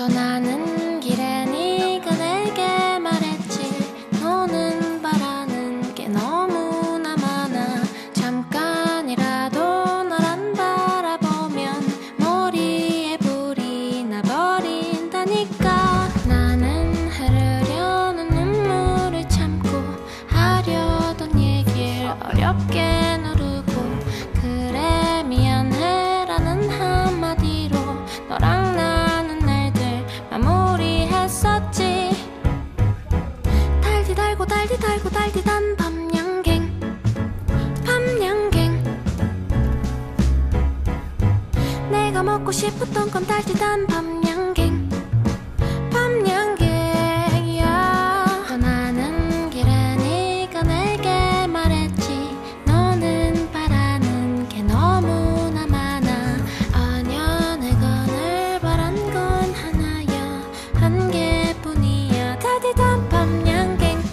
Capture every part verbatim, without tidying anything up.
떠나는 길에 네가 내게 말했지. 너는 바라는 게 너무나 많아. 잠깐이라도 널 안 바라보면 머리에 불이 나버린다니까. 나는 흐르려는 눈물을 참고 하려던 얘길 어렵게 누르고 그래 미안해라는 한마디로 너랑 나는 날들 마무리했었지. 달디 달고 달디 달고 달디단 밤양갱 밤양갱. 내가 먹고 싶었던 건 달디단 밤양갱 밤양갱이야. 떠나는 길에 네가 내게 말했지. 너는 바라는 게 너무나 많아. 아냐 내가 늘 바란 건 하나야, 한 개뿐이야. 달디단 밤양갱.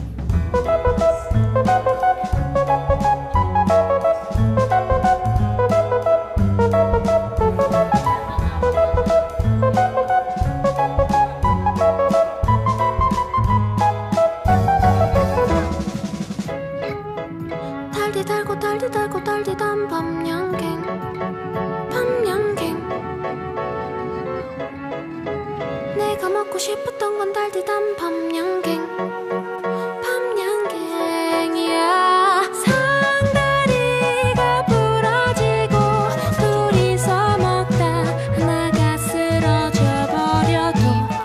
달디 달고 달디 달고 달디단 밤양갱 밤양갱. 내가 먹고 싶었던 건 달디단 밤양갱 밤양갱이야. 상다리가 부러지고 둘이서 먹다 하나가 쓰러져 버려도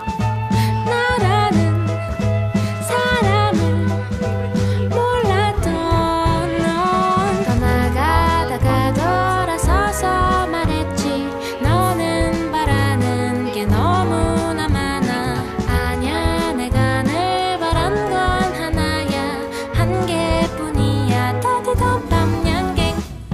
나라는 사람을 몰랐던 넌 떠나가다가 돌아서서 말했지. 너는 바라는 게 너무나 많아. 아냐 내가 늘 바란 건 하나야, 한 개뿐이야. 따뜻한 밤양갱.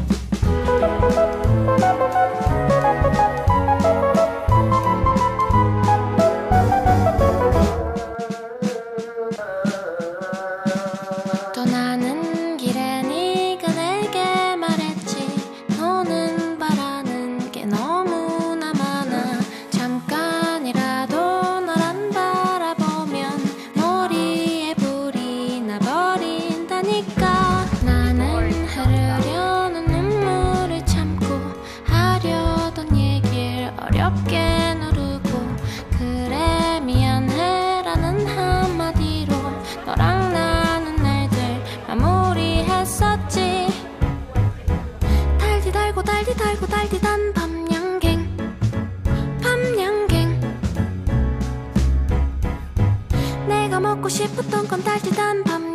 떠나는 길에 네가 내게 말했지. 너는 바라는 게 너무나 많아. 잠깐이라도 널 안 바라보면 머리에 불이 나버린다니까. 나는 흐르려는 눈물을 참고 하려던 얘길 어렵게 누르고 그래 미안해라는 한마디로 너랑 나는 날들 마무리했었지. 달디 달고 달디 달고 달디단 밤양갱 밤양갱. 내가 먹고 싶었던 건 달디단 밤양갱